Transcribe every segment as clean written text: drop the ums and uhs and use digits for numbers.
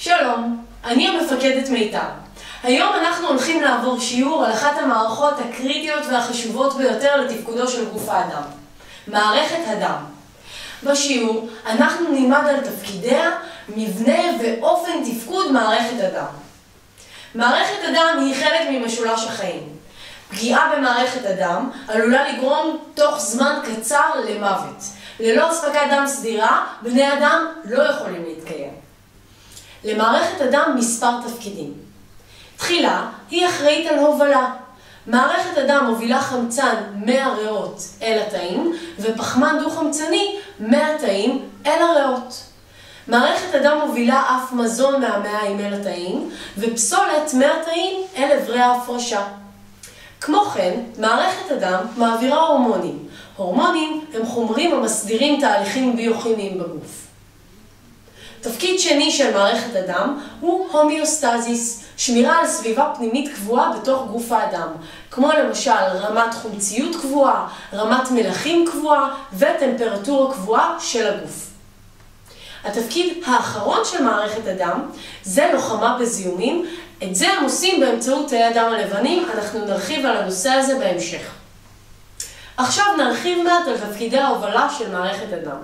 שלום, אני המפקדת מיטל. היום אנחנו הולכים לעבור שיעור על אחת המערכות הקריטיות והחשובות ביותר לתפקודו של גוף האדם, מערכת הדם. בשיעור אנחנו נלמד על תפקידיה, מבנה ואופן תפקוד מערכת הדם. מערכת הדם היא חלק ממשולש החיים. פגיעה במערכת הדם עלולה לגרום תוך זמן קצר למוות. ללא אספקת דם סדירה, בני אדם לא יכולים להתקיים. למערכת הדם מספר תפקידים. תחילה, היא אחראית על הובלה. מערכת הדם מובילה חמצן מהריאות אל התאים, ופחמן דו-חמצני מהתאים אל הריאות. מערכת הדם מובילה אף מזון מהמעיים אל התאים, ופסולת מהתאים אל עברי ההפרשה. כמו כן, מערכת הדם מעבירה הורמונים. הורמונים הם חומרים המסדירים תהליכים ביוכימיים בגוף. תפקיד שני של מערכת הדם הוא הומיוסטזיס, שמירה על סביבה פנימית קבועה בתוך גוף האדם, כמו למשל רמת חומציות קבועה, רמת מלחים קבועה וטמפרטורה קבועה של הגוף. התפקיד האחרון של מערכת הדם זה לוחמה בזיהומים. את זה הם עושים באמצעות תאי הדם הלבנים. אנחנו נרחיב על הנושא הזה בהמשך. עכשיו נרחיב מעט על תפקידי ההובלה של מערכת הדם.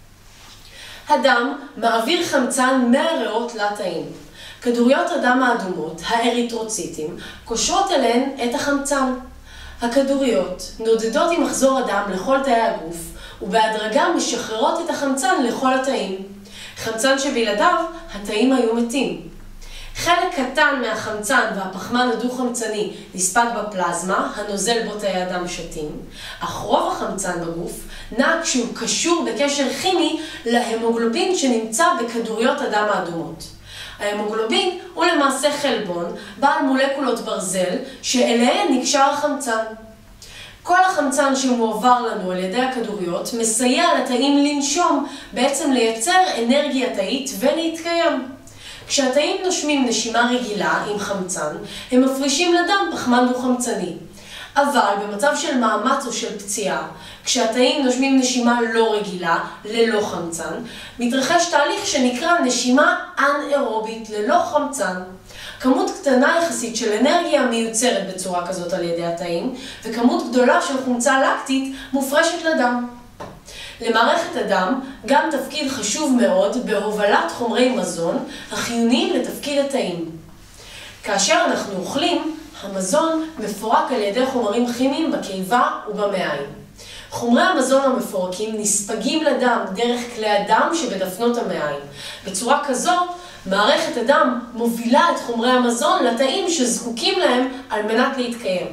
הדם מעביר חמצן מהריאות לתאים. כדוריות הדם האדומות, האריתרוציטים, קושרות אליהן את החמצן. הכדוריות נודדות עם מחזור הדם לכל תאי הגוף, ובהדרגה משחררות את החמצן לכל התאים. חמצן שבלעדיו, התאים היו מתים. חלק קטן מהחמצן והפחמן הדו-חמצני נספג בפלזמה, הנוזל בו תאי הדם שתים, אך רוב החמצן בגוף נע כשהוא קשור בקשר כימי להמוגלובין שנמצא בכדוריות הדם האדומות. ההמוגלובין הוא למעשה חלבון בעל מולקולות ברזל שאליהן נקשר החמצן. כל החמצן שמועבר לנו על ידי הכדוריות מסייע לתאים לנשום, בעצם לייצר אנרגיה תאית ולהתקיים. כשהתאים נושמים נשימה רגילה עם חמצן, הם מפרישים לדם פחמן דו-חמצני. אבל במצב של מאמץ או של פציעה, כשהתאים נושמים נשימה לא רגילה, ללא חמצן, מתרחש תהליך שנקרא נשימה אנאירובית ללא חמצן. כמות קטנה יחסית של אנרגיה מיוצרת בצורה כזאת על ידי התאים, וכמות גדולה של חומצה לקטית מופרשת לדם. למערכת הדם גם תפקיד חשוב מאוד בהובלת חומרי מזון החיוניים לתפקיד התאים. כאשר אנחנו אוכלים, המזון מפורק על ידי חומרים כימיים בקיבה ובמעיים. חומרי המזון המפורקים נספגים לדם דרך כלי הדם שבדפנות המעיים. בצורה כזו, מערכת הדם מובילה את חומרי המזון לתאים שזקוקים להם על מנת להתקיים.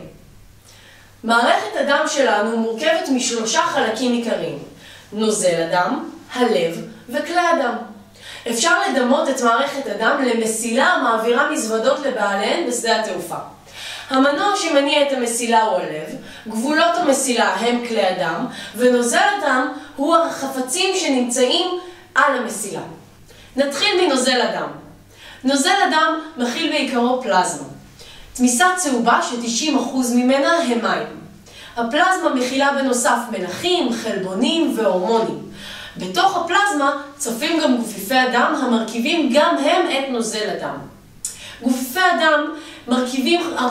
מערכת הדם שלנו מורכבת משלושה חלקים עיקריים: נוזל הדם, הלב וכלי הדם. אפשר לדמות את מערכת הדם למסילה המעבירה מזוודות לבעליהן בשדה התעופה. המנוע שמניע את המסילה הוא הלב, גבולות המסילה הם כלי הדם, ונוזל הדם הוא החפצים שנמצאים על המסילה. נתחיל מנוזל הדם. נוזל הדם מכיל בעיקרו פלזמה. תמיסה צהובה ש90% ממנה הם מים. הפלזמה מכילה בנוסף מלחים, חלבונים והורמונים. בתוך הפלזמה צופים גם גופיפי הדם המרכיבים גם הם את נוזל הדם. גופיפי הדם מרכיבים 45%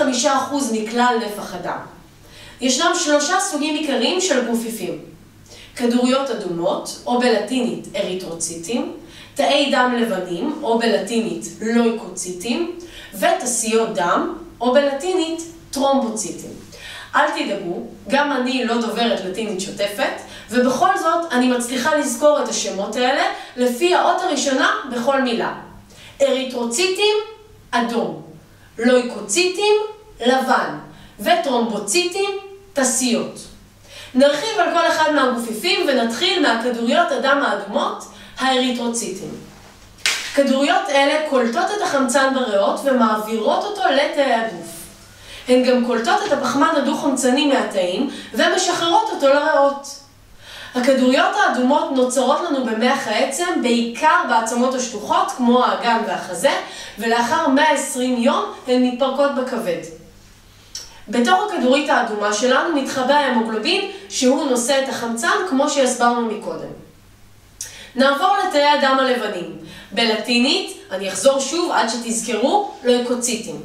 מכלל נפח הדם. ישנם 3 סוגים עיקריים של גופיפים: כדוריות אדומות, או בלטינית אריתרוציטים, תאי דם לבנים, או בלטינית לויקוציטים, ותסיות דם, או בלטינית טרומבוציטים. אל תדאגו, גם אני לא דוברת לטינית שוטפת, ובכל זאת אני מצליחה לזכור את השמות האלה לפי האות הראשונה בכל מילה. אריתרוציטים, אדום, לויקוציטים, לבן, וטרומבוציטים, תסיות. נרחיב על כל אחד מהגופיפים ונתחיל מהכדוריות הדם האדומות, האריתרוציטים. כדוריות אלה קולטות את החמצן בריאות ומעבירות אותו לתאי הגוף. הן גם קולטות את הפחמן הדו-חמצני מהתאים ומשחררות אותו לריאות. הכדוריות האדומות נוצרות לנו במח העצם בעיקר בעצמות השטוחות כמו האגן והחזה, ולאחר 120 יום הן מתפרקות בכבד. בתוך הכדורית האדומה שלנו מתחבא ההמוגלובין שהוא נושא את החמצן כמו שהסברנו מקודם. נעבור לתאי הדם הלבנים. בלטינית, אני אחזור שוב עד שתזכרו, לויקוציטים.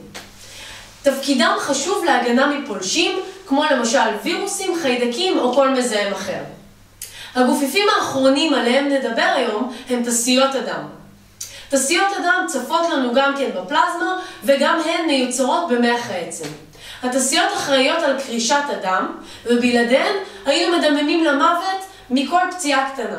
תפקידם חשוב להגנה מפולשים, כמו למשל וירוסים, חיידקים או כל מזהם אחר. הגופיפים האחרונים עליהם נדבר היום הם תסיות הדם. תסיות הדם צפות לנו גם כן בפלזמה וגם הן מיוצרות במח העצם. התסיות אחראיות על קרישת הדם ובלעדיהן היינו מדממים למוות מכל פציעה קטנה.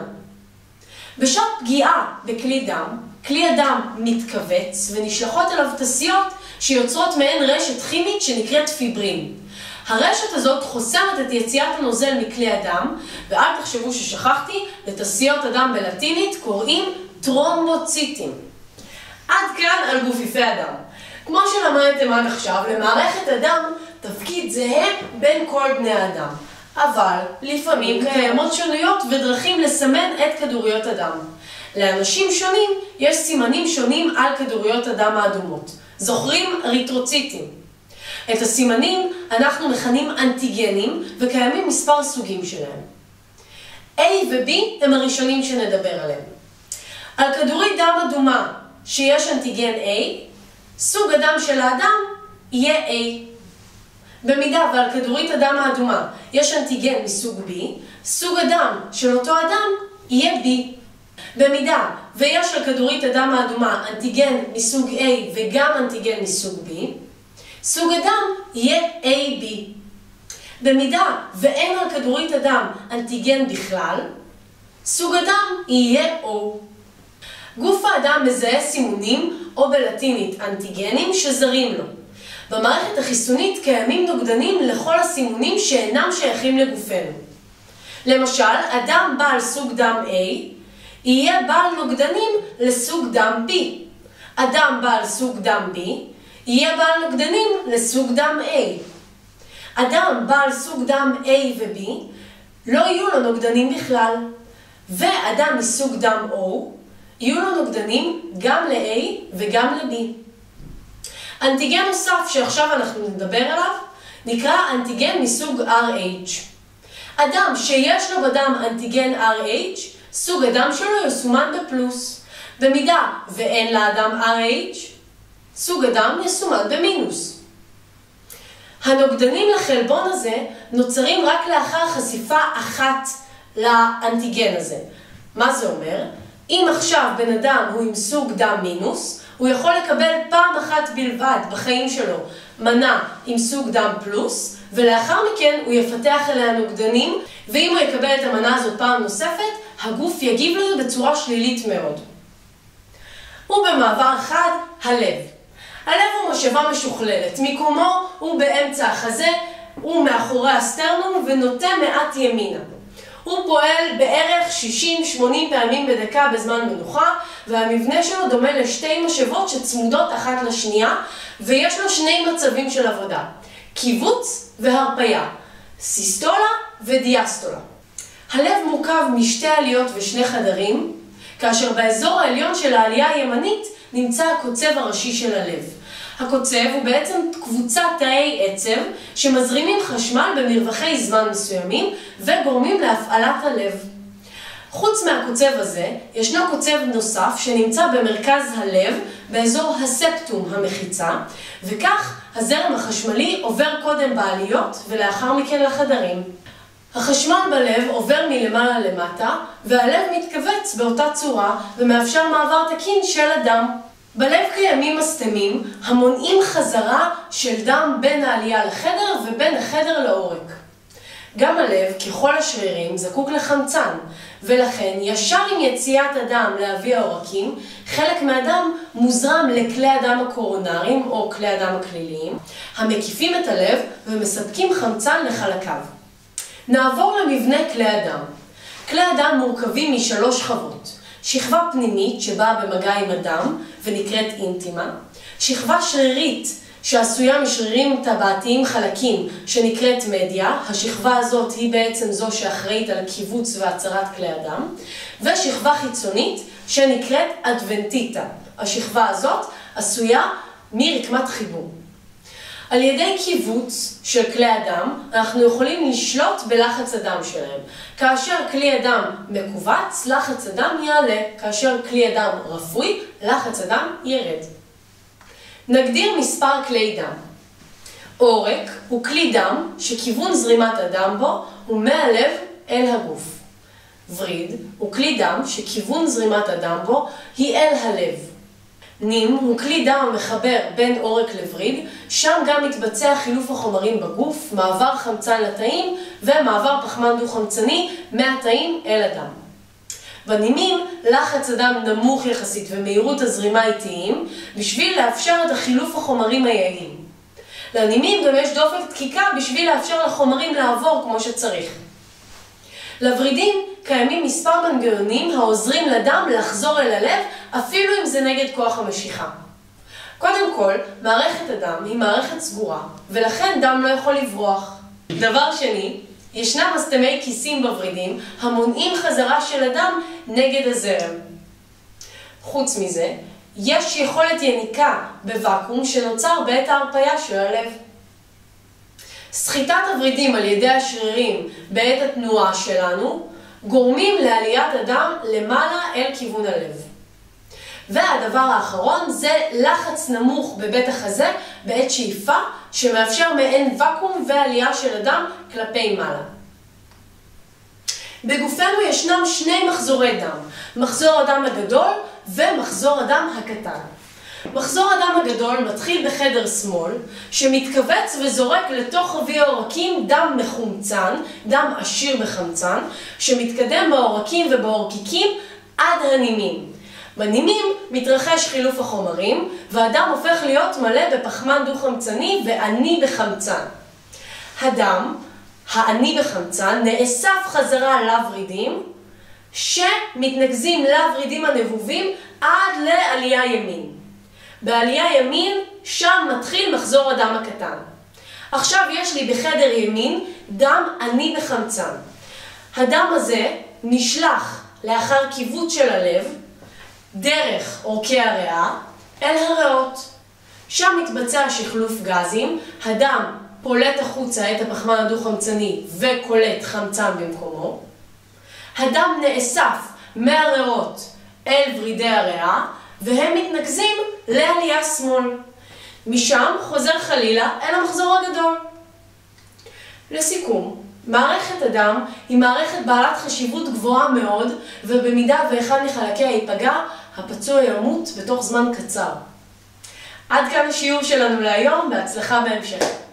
בשעת פגיעה בכלי דם, כלי הדם מתכווץ ונשלחות אליו תסיות שיוצרות מעין רשת כימית שנקראת פיברין. הרשת הזאת חוסמת את יציאת הנוזל מכלי הדם, ואל תחשבו ששכחתי, לתסיות הדם בלטינית קוראים טרומבוציטים. עד כאן על גופיפי הדם. כמו שלמדתם עד עכשיו, למערכת הדם תפקיד זהה בין כל בני האדם. אבל לפעמים קיימות שונות ודרכים לסמן את כדוריות הדם. לאנשים שונים יש סימנים שונים על כדוריות הדם האדומות. זוכרים? אריתרוציטים. את הסימנים אנחנו מכנים אנטיגנים וקיימים מספר סוגים שלהם. A ו-B הם הראשונים שנדבר עליהם. על כדורית דם אדומה שיש אנטיגן A, סוג הדם של האדם יהיה A. במידה ועל כדורית הדם האדומה יש אנטיגן מסוג B, סוג הדם של אותו אדם יהיה B. במידה ויש על כדורית הדם האדומה אנטיגן מסוג A וגם אנטיגן מסוג B, סוג הדם יהיה AB. במידה ואין על כדורית הדם אנטיגן בכלל, סוג הדם יהיה O. גוף האדם מזהה סימונים או בלטינית אנטיגנים שזרים לו. במערכת החיסונית קיימים נוגדנים לכל הסימונים שאינם שייכים לגופנו. למשל, אדם בעל סוג דם A יהיה בעל נוגדנים לסוג דם B. אדם בעל סוג דם B יהיה בעל נוגדנים לסוג דם A. אדם בעל סוג דם A ו-B לא יהיו לו נוגדנים בכלל. ואדם מסוג דם O יהיו לו נוגדנים גם ל-A וגם ל-B. אנטיגן נוסף שעכשיו אנחנו נדבר עליו נקרא אנטיגן מסוג RH. אדם שיש לו בדם אנטיגן RH, סוג הדם שלו יסומן בפלוס. במידה ואין לאדם RH, סוג הדם יסומן במינוס. הנוגדנים לחלבון הזה נוצרים רק לאחר חשיפה אחת לאנטיגן הזה. מה זה אומר? אם עכשיו בן אדם הוא עם סוג דם מינוס, הוא יכול לקבל פעם אחת בלבד בחיים שלו מנה עם סוג דם פלוס, ולאחר מכן הוא יפתח אליה נוגדנים, ואם הוא יקבל את המנה הזאת פעם נוספת, הגוף יגיב לזה בצורה שלילית מאוד. ובמעבר חד, הלב. הלב הוא משאבה משוכללת, מיקומו הוא באמצע החזה, הוא מאחורי הסטרנום ונוטה מעט ימינה. הוא פועל בערך 60-80 פעמים בדקה בזמן מנוחה, והמבנה שלו דומה לשתי משאבות שצמודות אחת לשנייה, ויש לו שני מצבים של עבודה, קיבוץ והרפיה, סיסטולה ודיאסטולה. הלב מורכב משתי עליות ושני חדרים, כאשר באזור העליון של העלייה הימנית נמצא הקוצב הראשי של הלב. הקוצב הוא בעצם קבוצת תאי עצב שמזרימים חשמל במרווחי זמן מסוימים וגורמים להפעלת הלב. חוץ מהקוצב הזה, ישנו קוצב נוסף שנמצא במרכז הלב באזור הספטום המחיצה, וכך הזרם החשמלי עובר קודם בעליות ולאחר מכן לחדרים. החשמל בלב עובר מלמעלה למטה, והלב מתכווץ באותה צורה ומאפשר מעבר תקין של הדם. בלב קיימים מסתמים המונעים חזרה של דם בין העלייה לחדר ובין החדר לעורק. גם הלב, ככל השרירים, זקוק לחמצן, ולכן ישר עם יציאת הדם לאבי העורקים, חלק מהדם מוזרם לכלי הדם הקורונריים או כלי הדם הכליליים, המקיפים את הלב ומספקים חמצן לחלקיו. נעבור למבנה כלי הדם. כלי הדם מורכבים משלוש שכבות. שכבה פנימית שבאה במגע עם הדם ונקראת אינטימה, שכבה שרירית שעשויה משרירים טבעתיים חלקים שנקראת מדיה, השכבה הזאת היא בעצם זו שאחראית על קיבוץ והצרת כלי הדם, ושכבה חיצונית שנקראת אדוונטיטה, השכבה הזאת עשויה מרקמת חיבור. על ידי קיבוץ של כלי הדם, אנחנו יכולים לשלוט בלחץ הדם שלהם. כאשר כלי הדם מכווץ, לחץ הדם יעלה. כאשר כלי הדם רפוי, לחץ הדם ירד. נגדיר מספר כלי דם. עורק הוא כלי דם שכיוון זרימת הדם בו הוא מהלב אל הגוף. וריד הוא כלי דם שכיוון זרימת הדם בו היא אל הלב. נים הוא כלי דם המחבר בין עורק לווריד, שם גם מתבצע חילוף החומרים בגוף, מעבר חמצן לתאים ומעבר פחמן דו-חמצני מהתאים אל הדם. בנימים לחץ הדם נמוך יחסית ומהירות הזרימה איטיים בשביל לאפשר את החילוף החומרים היעילים. לנימים גם יש דופק דקיקה בשביל לאפשר לחומרים לעבור כמו שצריך. לוורידים קיימים מספר מנגנונים העוזרים לדם לחזור אל הלב אפילו אם זה נגד כוח המשיכה. קודם כל, מערכת הדם היא מערכת סגורה ולכן דם לא יכול לברוח. דבר שני, ישנם מסתמי כיסים בוורידים המונעים חזרה של הדם נגד הזרם. חוץ מזה, יש יכולת יניקה בוואקום שנוצר בעת ההרפאיה של הלב. סחיטת הוורידים על ידי השרירים בעת התנועה שלנו גורמים לעליית הדם למעלה אל כיוון הלב. והדבר האחרון זה לחץ נמוך בבית החזה בעת שאיפה שמאפשר מעין ואקום ועלייה של הדם כלפי מעלה. בגופנו ישנם שני מחזורי דם, מחזור הדם הגדול ומחזור הדם הקטן. מחזור הדם הגדול מתחיל בחדר שמאל, שמתכווץ וזורק לתוך רביע העורקים דם מחומצן, דם עשיר בחמצן, שמתקדם בעורקים ובעורקיקים עד הנימים. בנימים מתרחש חילוף החומרים, והדם הופך להיות מלא בפחמן דו-חמצני ועני בחמצן. הדם, העני בחמצן, נאסף חזרה לוורידים, שמתנקזים לוורידים הנבובים עד לעלייה ימין. בעלייה ימין, שם מתחיל מחזור הדם הקטן. עכשיו יש לי בחדר ימין דם עני בחמצן. הדם הזה נשלח לאחר כיווץ של הלב, דרך עורקי הריאה, אל הריאות. שם מתבצע שחלוף גזים, הדם פולט החוצה את הפחמן הדו-חמצני וקולט חמצן במקומו. הדם נאסף מהריאות אל ורידי הריאה, והם מתנקזים לעלייה שמאל. משם חוזר חלילה אל המחזור הגדול. לסיכום, מערכת הדם היא מערכת בעלת חשיבות גבוהה מאוד, ובמידה ואחד מחלקיה ייפגע, הפצוע ימות בתוך זמן קצר. עד כאן השיעור שלנו להיום, בהצלחה בהמשך.